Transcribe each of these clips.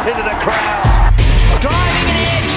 into the crowd. Driving an edge.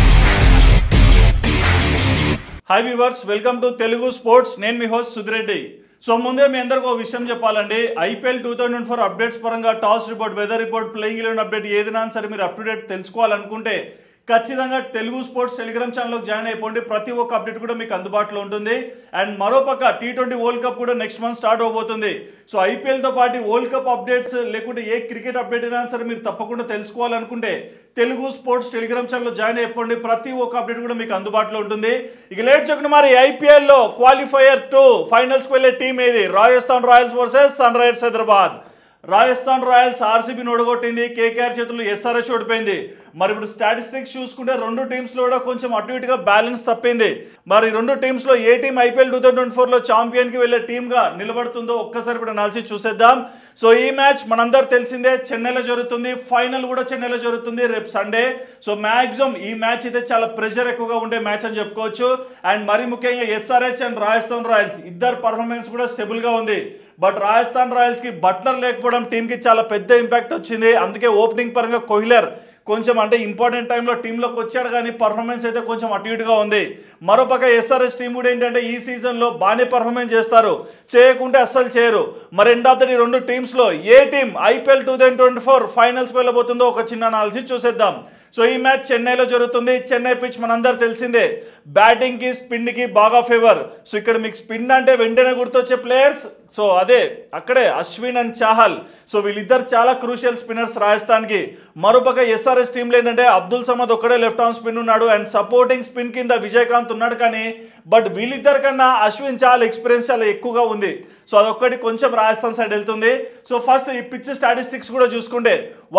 Hi viewers, welcome to Telugu Sports. నేను మీ host Sudhi Reddy. So ముందే మీ అందరికి ఒక విషయం చెప్పాలండి. ఐపీఎల్ 2004 అప్డేట్స్ పరంగా toss report, weather report, playing 11 update ఏదైనా సరే మీరు అప్ టు డేట్ తెలుసుకోవాలనుకుంటే ఖచ్చితంగా తెలుగు స్పోర్ట్స్ టెలిగ్రామ్ ఛానల్లోకి జాయిన్ అయిపోండి. ప్రతి ఒక్క అప్డేట్ కూడా మీకు అందుబాటులో ఉంటుంది. అండ్ మరోపక్క T20 వరల్డ్ కప్ కూడా నెక్స్ట్ మంత్ స్టార్ట్ అవబోతుంది. సో ఐపీఎల్తో పాటు వరల్డ్ కప్ అప్డేట్స్ లేకుంటే ఏ క్రికెట్ అప్డేట్ అయినా సరే మీరు తప్పకుండా తెలుసుకోవాలనుకుంటే తెలుగు స్పోర్ట్స్ టెలిగ్రామ్ ఛానల్లో జాయిన్ అయిపోండి. ప్రతి ఒక్క అప్డేట్ కూడా మీకు అందుబాటులో ఉంటుంది. ఇక లేట్ చేయకుండా మరి ఐపీఎల్లో క్వాలిఫైయర్ 2 ఫైనల్స్కి వెళ్ళే టీం ఏది? Rajasthan Royals versus Sunrisers Hyderabad. Rajasthan Royals ఆర్సీబీని ఓడగొట్టింది, కేకేఆర్ చేతుల్లో ఎస్ఆర్హెచ్ ఓడిపోయింది. మరి ఇప్పుడు స్టాటిస్టిక్స్ చూసుకుంటే రెండు టీమ్స్లో కూడా కొంచెం అటు ఇటుగా బ్యాలెన్స్ తప్పింది. మరి రెండు టీమ్స్లో ఏ టీం ఐపీఎల్ 2024లో ఛాంపియన్కి వెళ్ళే టీమ్గా నిలబడుతుందో ఒక్కసారి ఇప్పుడు అనాలిసిస్ చూసేద్దాం. సో ఈ మ్యాచ్ మనందరూ తెలిసిందే, చెన్నైలో జరుగుతుంది. ఫైనల్ కూడా చెన్నైలో జరుగుతుంది రేపు సండే. సో మ్యాక్సిమం ఈ మ్యాచ్ అయితే చాలా ప్రెషర్ ఎక్కువగా ఉండే మ్యాచ్ అని చెప్పుకోవచ్చు. అండ్ మరి ముఖ్యంగా ఎస్ఆర్హెచ్ అండ్ రాజస్థాన్ రాయల్స్ ఇద్దరు పర్ఫార్మెన్స్ కూడా స్టెబుల్గా ఉంది. బట్ రాజస్థాన్ రాయల్స్కి బట్లర్ లేకపోవడం టీంకి చాలా పెద్ద ఇంపాక్ట్ వచ్చింది. అందుకే ఓపెనింగ్ పరంగా కోహ్లర్ కొంచెం అంటే ఇంపార్టెంట్ టైంలో టీంలోకి వచ్చాడు, కానీ పర్ఫార్మెన్స్ అయితే కొంచెం అటు ఇటుగా ఉంది. మరోపక్క ఎస్ఆర్హెచ్ టీం కూడా ఏంటంటే ఈ సీజన్లో బాగానే పర్ఫార్మెన్స్ చేస్తారు, చేయకుంటే అస్సలు చేయరు. మరి ఎండ్ ఆఫ్ ద డే రెండు టీమ్స్లో ఏ టీం ఐపీఎల్ 2024 ఫైనల్స్కి వెళ్ళబోతుందో ఒక చిన్న అనాలిసిస్ చూసేద్దాం. సో ఈ మ్యాచ్ చెన్నైలో జరుగుతుంది. చెన్నై పిచ్ మనందరూ తెలిసిందే, బ్యాటింగ్కి స్పిన్కి బాగా ఫేవర్. సో ఇక్కడ మీకు స్పిన్ అంటే వెంటనే గుర్తొచ్చే ప్లేయర్స్, సో అదే అక్కడే అశ్విన్ అండ్ చాహల్. సో వీళ్ళిద్దరు చాలా క్రూషియల్ స్పిన్నర్స్ రాజస్థాన్కి. మరోపక్క ఎస్ఆర్ఎస్ టీంలో ఏంటంటే అబ్దుల్ సమద్ ఒక్కడే లెఫ్ట్ ఆర్మ్ స్పిన్ ఉన్నాడు, అండ్ సపోర్టింగ్ స్పిన్ కింద విజయకాంత్ ఉన్నాడు. కానీ బట్ వీళ్ళిద్దరి కన్నా అశ్విన్ చాలా ఎక్స్పీరియన్స్ చాలా ఎక్కువగా ఉంది. సో అదొక్కటి కొంచెం రాజస్థాన్ సైడ్ వెళ్తుంది. సో ఫస్ట్ ఈ పిచ్ స్టాటిస్టిక్స్ కూడా చూసుకుంటే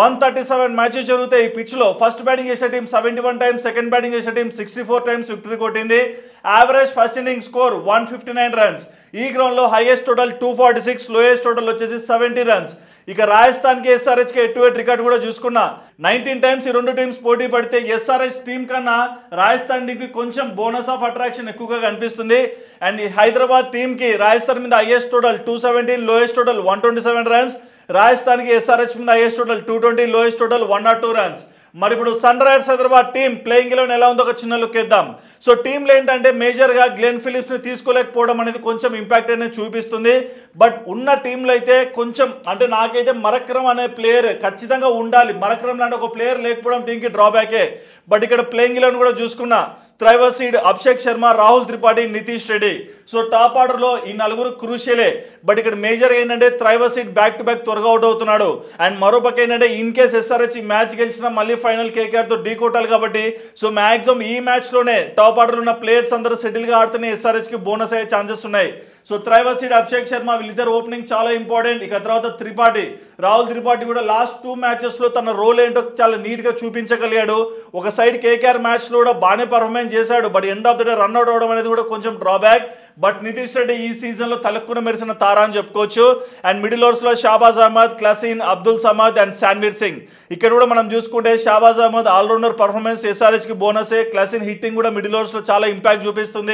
137 మ్యాచెస్ జరుగుతాయి ఈ పిచ్లో. ఫస్ట్ బ్యాటింగ్ చేసే టీం 71 టైమ్స్, సెకండ్ బ్యాటింగ్ చేసే టీం 64 టైమ్స్ విక్టరీ కొట్టింది. Average first inning score 159 runs. ఈ గ్రౌండ్లో హైయెస్ట్ టోటల్ 246, లోయెస్ట్ టోటల్ వచ్చేసి 70 రన్స్. ఇక రాజస్థాన్కి ఎస్ఆర్హెచ్కి హెడ్ టు హెడ్ రికార్డ్ కూడా చూసుకున్నా 19 టైమ్స్ ఈ రెండు టీమ్స్ పోటీ పడితే ఎస్ఆర్హెచ్ టీం కన్నా రాజస్థాన్ టీంకి కొంచెం బోనస్ ఆఫ్ అట్రాక్షన్ ఎక్కువగా కనిపిస్తుంది. అండ్ హైదరాబాద్ టీంకి రాజస్థాన్ మీద highest total 217, lowest total 127 runs. రాజస్థాన్కి ఎస్ఆర్హెచ్ మీద highest total 220, lowest total 102 runs. మరి ఇప్పుడు Sunrisers Hyderabad team playing 11 ఎలా ఉందో ఒక చిన్న లుక్ ఇద్దాం. సో టీంలో ఏంటంటే మేజర్గా గ్లెన్ ఫిలిప్స్ని తీసుకోలేకపోవడం అనేది కొంచెం ఇంపాక్ట్ అనేది చూపిస్తుంది. బట్ ఉన్న టీంలో అయితే కొంచెం అంటే నాకైతే మరక్రమ్ అనే ప్లేయర్ ఖచ్చితంగా ఉండాలి. మరక్రమ్ లాంటి ఒక ప్లేయర్ లేకపోవడం టీంకి డ్రాబ్యాకే. బట్ ఇక్కడ ప్లేయింగ్ 11 కూడా చూసుకున్నా Travis Head, Abhishek Sharma, Rahul Tripathi, Nitish Reddy. So top ఆర్డర్లో ఈ నలుగురు క్రూషియలే. బట్ ఇక్కడ మేజర్ ఏంటంటే Travis Head back to back త్వరగా అవుట్ అవుతున్నాడు. అండ్ మరోపక్క ఏంటంటే ఇన్ కేస్ ఎస్ఆర్హెచ్ ఈ మ్యాచ్ గెలిచినా మళ్ళీ ఫైనల్ కేకేఆర్తో ఢీ కొట్టాలి. కాబట్టి సో మ్యాక్సిమం ఈ మ్యాచ్లోనే టాప్ ఆర్డర్లో ఉన్న ప్లేయర్స్ అందరూ సెటిల్గా ఆడుతూనే ఎస్ఆర్హెచ్కి బోనస్ అయ్యే ఛాన్సెస్ ఉన్నాయి. So Travis Head, Abhishek Sharma వీళ్ళిద్దరు ఓపెనింగ్ చాలా ఇంపార్టెంట్. ఇక తర్వాత త్రిపాఠి, రాహుల్ త్రిపాఠి కూడా లాస్ట్ 2 మ్యాచెస్లో తన రోల్ ఏంటో చాలా నీట్గా చూపించగలిగాడు. ఒక సైడ్ కేకేఆర్ మ్యాచ్లో కూడా బాగానే పర్ఫార్మెన్స్ చేశాడు. But end of the day run out అవడం అనేది కూడా కొంచెం డ్రాబ్యాక్. బట్ నితీష్ రెడ్డి ఈ సీజన్లో తలక్కున మెరిసిన తారా అని చెప్పుకోవచ్చు. అండ్ మిడిల్ ఓవర్స్లో షాబాజ్ అహ్మద్, క్లసీన్, అబ్దుల్ సమద్ అండ్ శాన్వీర్ సింగ్. ఇక్కడ కూడా మనం చూసుకుంటే షాబాజ్ అహ్మద్ ఆల్రౌండర్ పర్ఫార్మెన్స్ ఎస్ఆర్హెచ్కి బోనసే. క్లసీన్ హిట్టింగ్ కూడా మిడిల్ ఓవర్స్లో చాలా ఇంపాక్ట్ చూపిస్తుంది.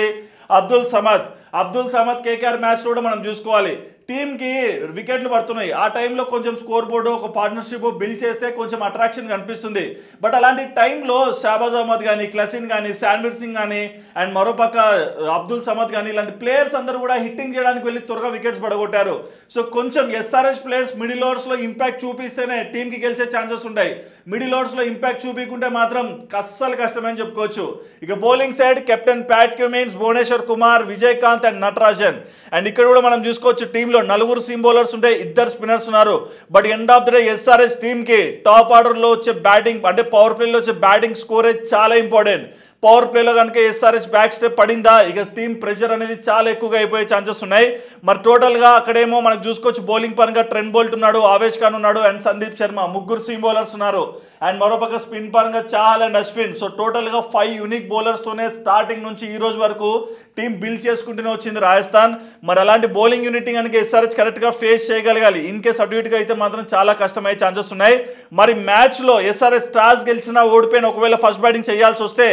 అబ్దుల్ సమద్ కేకేఆర్ మ్యాచ్లో కూడా మనం చూసుకోవాలి, టీంకి వికెట్లు పడుతున్నాయి. ఆ టైంలో కొంచెం స్కోర్ బోర్డు ఒక పార్ట్నర్షిప్ బిల్డ్ చేస్తే కొంచెం అట్రాక్షన్ కనిపిస్తుంది. బట్ అలాంటి టైంలో షాబాజ్ అహ్మద్ కానీ, క్లసీన్ కానీ, శాన్వీర్ సింగ్ కానీ అండ్ మరోపక్క అబ్దుల్ సమద్ కానీ ఇలాంటి ప్లేయర్స్ అందరూ కూడా హిట్టింగ్ చేయడానికి వెళ్ళి త్వరగా వికెట్స్ పడగొట్టారు. సో కొంచెం ఎస్ఆర్హెచ్ ప్లేయర్స్ మిడిల్ ఓవర్స్లో ఇంపాక్ట్ చూపిస్తేనే టీంకి గెలిచే ఛాన్సెస్ ఉంటాయి. మిడిల్ ఓవర్స్లో ఇంపాక్ట్ చూపించుకుంటే మాత్రం అస్సలు కష్టమని చెప్పుకోవచ్చు. ఇక bowling side captain Pat Cummins, Bhuvneshwar Kumar, Vijayakanth and Natarajan. And ఇక్కడ కూడా మనం చూసుకోవచ్చు టీంలో నలుగురు సీమ్ బౌలర్స్ ఉంటే ఇద్దరు స్పిన్నర్స్ ఉన్నారు. But end of the day SRH టీంకి టాప్ ఆర్డర్లో వచ్చే బ్యాటింగ్ అంటే పవర్ ప్లేలో వచ్చే బ్యాటింగ్ స్కోరేజ్ చాలా ఇంపార్టెంట్. పవర్ ప్లేలో కనుక ఎస్ఆర్హెచ్ బ్యాక్ స్టెప్ పడిందా ఇక టీం ప్రెషర్ అనేది చాలా ఎక్కువగా అయిపోయే ఛాన్సెస్ ఉన్నాయి. మరి టోటల్గా అక్కడేమో మనకు చూసుకోవచ్చు బౌలింగ్ పరంగా ట్రెంట్ బోల్ట్ ఉన్నాడు, ఆవేష్ ఖాన్ ఉన్నాడు అండ్ సందీప్ శర్మ, ముగ్గురు సీమ్ బౌలర్స్ ఉన్నారు. అండ్ మరోపక్క స్పిన్ పరంగా చాహల్ అండ్ అశ్విన్. సో టోటల్గా 5 యూనిక్ బౌలర్స్తోనే స్టార్టింగ్ నుంచి ఈ రోజు వరకు టీం బిల్డ్ చేసుకుంటూనే వచ్చింది రాజస్థాన్. మరి అలాంటి బౌలింగ్ యూనిట్ కనుక ఎస్ఆర్హెచ్ కరెక్ట్గా ఫేస్ చేయగలగాలి. ఇన్ కేస్ అటు ఇటుగా అయితే మాత్రం చాలా కష్టమయ్యే ఛాన్సెస్ ఉన్నాయి. మరి మ్యాచ్లో ఎస్ఆర్హెచ్ టాస్ గెలిచినా ఓడిపోయిన ఒకవేళ ఫస్ట్ బ్యాటింగ్ చేయాల్సి వస్తే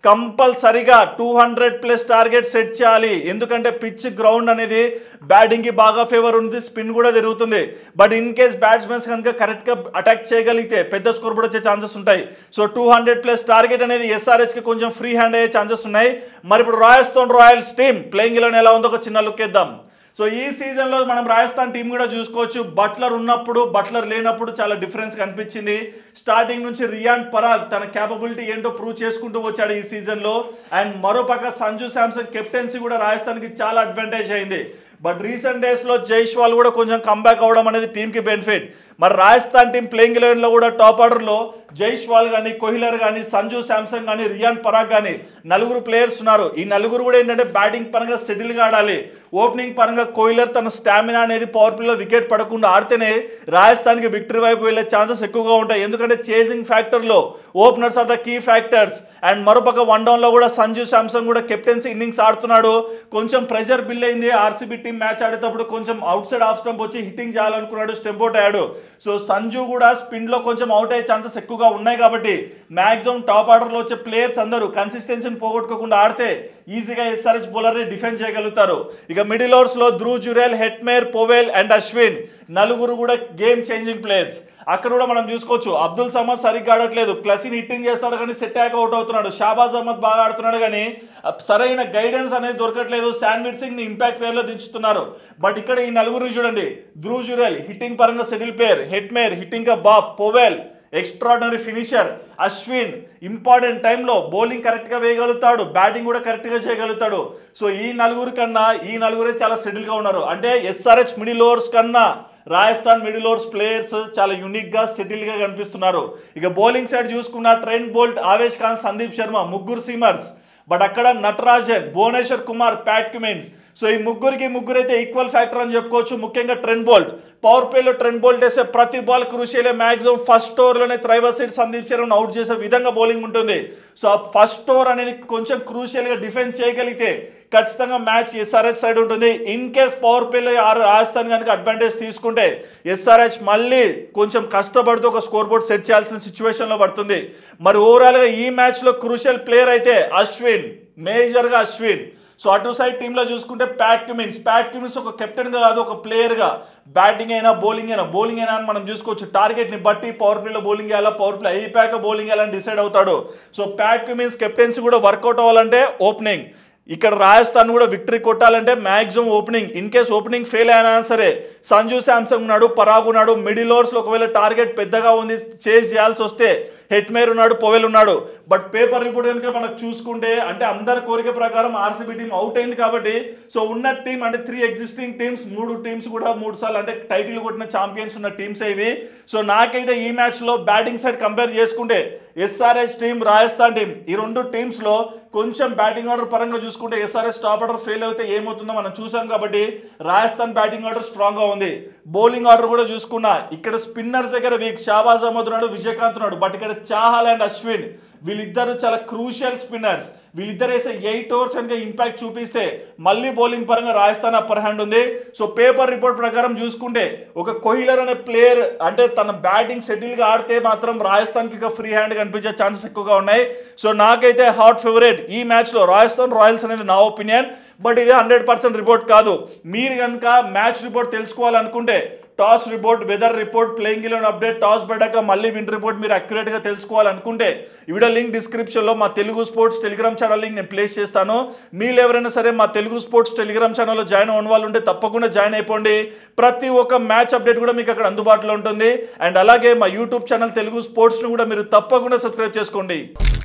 కంపల్సరిగా 200+ టార్గెట్ సెట్ చేయాలి. ఎందుకంటే పిచ్ గ్రౌండ్ అనేది బ్యాటింగ్కి బాగా ఫేవర్ ఉంది, స్పిన్ కూడా తిరుగుతుంది. బట్ ఇన్ కేస్ బ్యాట్స్మెన్స్ కనుక కరెక్ట్గా అటాక్ చేయగలిగితే పెద్ద స్కోర్ కూడా వచ్చే ఛాన్సెస్ ఉంటాయి. సో 200+ టార్గెట్ అనేది ఎస్ఆర్హెచ్కి కొంచెం ఫ్రీ హ్యాండ్ అయ్యే ఛాన్సెస్ ఉన్నాయి. మరి ఇప్పుడు Rajasthan Royals team playing eleven ఎలా ఉందో ఒక చిన్న లుక్ ఇద్దాం. సో ఈ సీజన్లో మనం రాజస్థాన్ టీం కూడా చూసుకోవచ్చు. బట్లర్ ఉన్నప్పుడు బట్లర్ లేనప్పుడు చాలా డిఫరెన్స్ కనిపించింది. స్టార్టింగ్ నుంచి రియాన్ పరాగ్ తన క్యాపబిలిటీ ఏంటో ప్రూవ్ చేసుకుంటూ వచ్చాడు ఈ సీజన్లో. అండ్ మరోపక్క సంజు శాంసన్ కెప్టెన్సీ కూడా రాజస్థాన్కి చాలా అడ్వాంటేజ్ అయింది. బట్ రీసెంట్ డేస్లో జైస్వాల్ కూడా కొంచెం కంబ్యాక్ అవడం అనేది టీంకి బెనిఫిట్. మరి రాజస్థాన్ టీం ప్లేయింగ్ ఎలెవెన్లో కూడా టాప్ ఆర్డర్లో జైస్వాల్ కానీ, కోహ్లర్ కానీ, సంజు శాంసన్ కానీ, రియాన్ పరాగ్ కానీ నలుగురు ప్లేయర్స్ ఉన్నారు. ఈ నలుగురు కూడా ఏంటంటే బ్యాటింగ్ పరంగా సెటిల్గా ఆడాలి. ఓపెనింగ్ పరంగా కోహ్లర్ తన స్టామినా అనేది పవర్ ప్లేలో వికెట్ పడకుండా ఆడితేనే రాజస్థాన్కి విక్టరీ వైపు వెళ్ళే ఛాన్సెస్ ఎక్కువగా ఉంటాయి. ఎందుకంటే చేసింగ్ ఫ్యాక్టర్లో openers are the key factors. And మరోపక్క వన్ డౌన్లో కూడా సంజు శాంసన్ కూడా కెప్టెన్సీ ఇన్నింగ్స్ ఆడుతున్నాడు. కొంచెం ప్రెషర్ బిల్ అయింది. ఆర్సీబీ టీం మ్యాచ్ ఆడేటప్పుడు కొంచెం అవుట్ సైడ్ ఆఫ్ స్టంప్ వచ్చి హిట్టింగ్ చేయాలనుకున్నాడు, స్టెంప్ అవుట్ అయ్యాడు. సో సంజు కూడా స్పిన్లో కొంచెం అవుట్ అయ్యే ఛాన్సెస్ ఎక్కువగా ఉన్నాయి. కాబట్టి మ్యాక్సిమం టాప్ ఆర్డర్లో వచ్చే ప్లేయర్స్ అందరూ కన్సిస్టెన్సీని పోగొట్టుకోకుండా ఆడితే ఈజీగా ఎస్ఆర్హెచ్ బౌలర్ని డిఫెండ్ చేయగలుగుతారు. ఇక మిడిల్ ఓవర్స్లో Dhruv Jurel, Hetmyer, Powell and Ashwin నలుగురు కూడా గేమ్ చేంజింగ్ ప్లేయర్స్. అక్కడ కూడా మనం చూసుకోవచ్చు. అబ్దుల్ సమద్ సరిగ్గా ఆడట్లేదు. క్లసీని హిట్టింగ్ చేస్తాడు కానీ సెట్ అయ్యాక అవుట్ అవుతున్నాడు. షాబాజ్ అహ్మద్ బాగా ఆడుతున్నాడు కానీ సరైన గైడెన్స్ అనేది దొరకట్లేదు. శాన్వీర్ సింగ్ ని ఇంపాక్ట్ ప్లేయర్లో దించుతున్నారు. బట్ ఇక్కడ ఈ నలుగురు చూడండి. ధ్రువ్ జురేల్ హిట్టింగ్ పరంగా సెటిల్ ప్లేయర్, హెట్మేర్ హిట్టింగ్ గా బాబ్, Powell extraordinary finisher, Ashwin important టైంలో బౌలింగ్ కరెక్ట్గా వేయగలుగుతాడు, బ్యాటింగ్ కూడా కరెక్ట్గా చేయగలుగుతాడు. సో ఈ నలుగురు కన్నా ఈ నలుగురే చాలా సెటిల్గా ఉన్నారు. అంటే ఎస్ఆర్హెచ్ మిడిల్ ఓవర్స్ కన్నా రాజస్థాన్ మిడిల్ ఓవర్స్ ప్లేయర్స్ చాలా యూనిక్గా సెటిల్గా కనిపిస్తున్నారు. ఇక బౌలింగ్ సైడ్ చూసుకున్న ట్రెంట్ బోల్ట్, ఆవేష్ ఖాన్, సందీప్ శర్మ ముగ్గురు సీమర్స్. బట్ అక్కడ Natarajan, Bhuvneshwar Kumar, Pat Cummins. So ఈ ముగ్గురైతే ఈక్వల్ ఫ్యాక్టర్ అని చెప్పుకోవచ్చు. ముఖ్యంగా ట్రెంట్ బోల్ట్ పవర్ ప్లేలో ట్రెంట్ బోల్ట్ వేసే ప్రతి బాల్ క్రూషియలే. మ్యాక్సిమం ఫస్ట్ ఓవర్లోనే త్రైవర్ సైడ్ సందీప్ శర్మను అవుట్ చేసే విధంగా బౌలింగ్ ఉంటుంది. సో ఆ ఫస్ట్ ఓవర్ అనేది కొంచెం క్రూషియల్గా డిఫెండ్ చేయగలిగితే ఖచ్చితంగా మ్యాచ్ ఎస్ఆర్హెచ్ సైడ్ ఉంటుంది. ఇన్ కేస్ పవర్ ప్లేలో రాజస్థాన్ కనుక అడ్వాంటేజ్ తీసుకుంటే ఎస్ఆర్హెచ్ మళ్ళీ కొంచెం కష్టపడుతూ ఒక స్కోర్ బోర్డ్ సెట్ చేయాల్సిన సిచ్యువేషన్లో పడుతుంది. మరి ఓవరాల్గా ఈ మ్యాచ్లో క్రూషియల్ ప్లేయర్ అయితే అశ్విన్, మేజర్గా అశ్విన్. సో అటు సైడ్ టీంలో చూసుకుంటే ప్యాట్ క్యుమిన్స్ ఒక కెప్టెన్గా కాదు, ఒక ప్లేయర్గా బ్యాటింగ్ అయినా బౌలింగ్ అయినా అని మనం చూసుకోవచ్చు. టార్గెట్ని బట్టి పవర్ ప్లేలో బౌలింగ్ వేయాలా, పవర్ ప్లే అయిపోయాక బౌలింగ్ వేయాలని డిసైడ్ అవుతాడు. సో ప్యాట్ క్యుమిన్స్ కెప్టెన్సీ కూడా వర్కౌట్ అవ్వాలంటే ఓపెనింగ్. ఇక్కడ రాజస్థాన్ కూడా విక్టరీ కొట్టాలంటే maximum opening. In case opening fail అయినా సరే సంజు శాంసన్ ఉన్నాడు, పరాగ్ ఉన్నాడు. మిడిల్ ఓవర్స్లో ఒకవేళ టార్గెట్ పెద్దగా ఉంది, చేజ్ చేయాల్సి వస్తే హెట్మేర్ ఉన్నాడు, పోవెల్ ఉన్నాడు. బట్ పేపర్ రిపోర్ట్ కనుక మనకు చూసుకుంటే అంటే అందరి కోరిక ప్రకారం ఆర్సీబీ టీం అవుట్ అయింది కాబట్టి సో ఉన్న టీం అంటే 3 ఎగ్జిస్టింగ్ టీమ్స్, 3 టీమ్స్ కూడా 3 సార్లు అంటే టైటిల్ కొట్టిన ఛాంపియన్స్ ఉన్న టీమ్స్ ఇవి. సో నాకైతే ఈ మ్యాచ్లో బ్యాటింగ్ సైడ్ కంపేర్ చేసుకుంటే ఎస్ఆర్హెచ్ టీం, రాజస్థాన్ టీం ఈ రెండు టీమ్స్లో కొంచెం బ్యాటింగ్ ఆర్డర్ పరంగా చూసుకుంటే ఎస్ఆర్హెచ్ టాప్ ఆర్డర్ ఫెయిల్ అయితే ఏమవుతుందో మనం చూసాం. కాబట్టి రాజస్థాన్ బ్యాటింగ్ ఆర్డర్ స్ట్రాంగ్గా ఉంది. బౌలింగ్ ఆర్డర్ కూడా చూసుకున్నా ఇక్కడ స్పిన్నర్స్ దగ్గర వీక్ షాబాజ్ అహ్మద్ ఉన్నాడు, విజయకాంత్ ఉన్నాడు. బట్ ఇక్కడ చాహల్ అండ్ అశ్విన్ వీళ్ళిద్దరు చాలా క్రూషియల్ స్పిన్నర్స్. వీళ్ళిద్దరు వేసే 8 ఓవర్స్ కనుక ఇంపాక్ట్ చూపిస్తే మళ్ళీ బౌలింగ్ పరంగా రాజస్థాన్ అప్పర్ హ్యాండ్ ఉంది. సో పేపర్ రిపోర్ట్ ప్రకారం చూసుకుంటే ఒక కోహ్లర్ అనే ప్లేయర్ అంటే తన బ్యాటింగ్ సెటిల్గా ఆడితే మాత్రం రాజస్థాన్కి ఇక ఫ్రీ హ్యాండ్ కనిపించే ఛాన్సెస్ ఎక్కువగా ఉన్నాయి. సో నాకైతే హాట్ ఫేవరెట్ ఈ మ్యాచ్లో రాజస్థాన్ రాయల్స్ అనేది నా ఒపీనియన్. బట్ ఇది 100% రిపోర్ట్ కాదు. మీరు కనుక మ్యాచ్ రిపోర్ట్ తెలుసుకోవాలనుకుంటే toss report, weather report, playing eleven update, toss పడ్డాక మళ్ళీ విన్ రిపోర్ట్ మీరు అక్యురేట్గా తెలుసుకోవాలనుకుంటే ఈ వీడియో లింక్ డిస్క్రిప్షన్లో మా Telugu sports Telegram channel link నేను ప్లేస్ చేస్తాను. మీరు ఎవరైనా సరే మా తెలుగు స్పోర్ట్స్ టెలిగ్రామ్ ఛానల్లో జాయిన్ అవ్వని వాళ్ళు ఉంటే తప్పకుండా జాయిన్ అయిపోండి. ప్రతి ఒక్క మ్యాచ్ అప్డేట్ కూడా మీకు అక్కడ అందుబాటులో ఉంటుంది. అండ్ అలాగే మా యూట్యూబ్ ఛానల్ తెలుగు స్పోర్ట్స్ను కూడా మీరు తప్పకుండా సబ్స్క్రైబ్ చేసుకోండి.